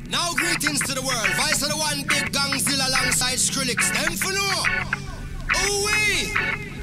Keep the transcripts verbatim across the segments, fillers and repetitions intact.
Now greetings to the world. Vice of the one big gangzilla alongside Skrillex. Them for no. Ooh wee.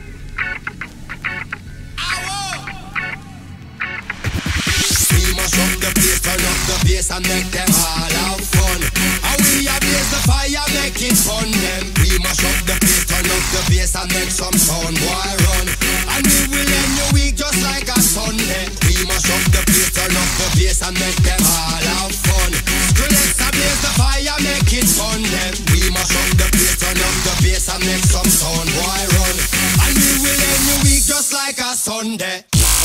We must up the place, turn up the bass and make them all have fun. And we are blaze the fire, make it fun them. We must up the place, turn up the bass and make some sound, boy run. And we will end your week just like a Sunday. We must up the place, turn up the bass and make them all have fun. Skrillex a blaze the fire, make it fun them. We must up the place, turn up the bass and make some sound, boy run. And we will end your week just like a Sunday.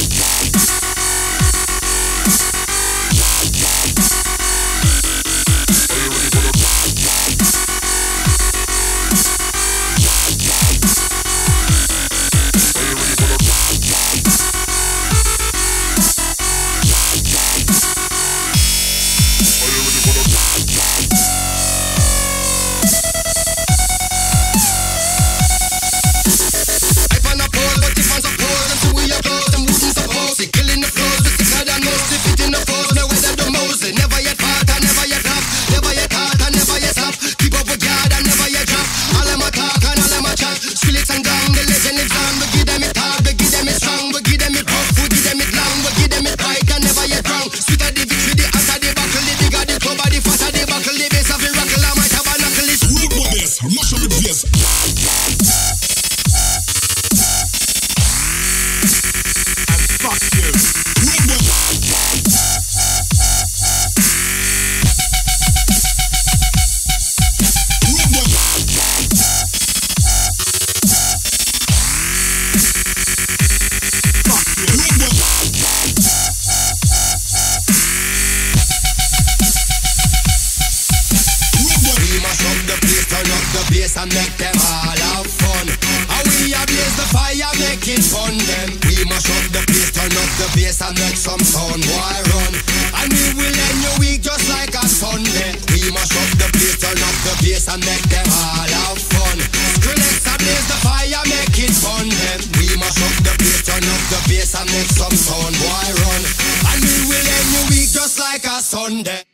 And make them all have fun. And we a blaze the fire, make it fun them. We must up the place, turn up the bass and make some sound, boy run. And we will end your week just like a Sunday. We must up the place, turn up the bass and make them all have fun. Skrillex a blaze the fire, make it fun them. We must up the place, turn up the bass and make some sound, boy run. And we will end your week just like a Sunday.